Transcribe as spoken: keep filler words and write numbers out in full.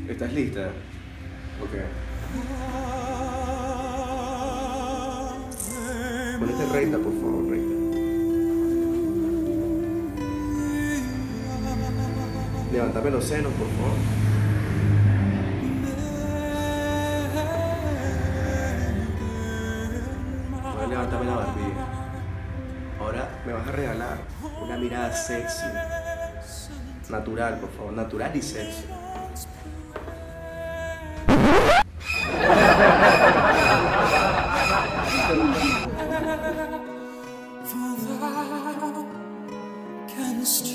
¿Estás lista? Ok. Ponete recta, por favor, recta. Levántame los senos, por favor. Ahora levántame la barbilla. Ahora me vas a regalar una mirada sexy. Natural, por favor. Natural y sexy. For thou canst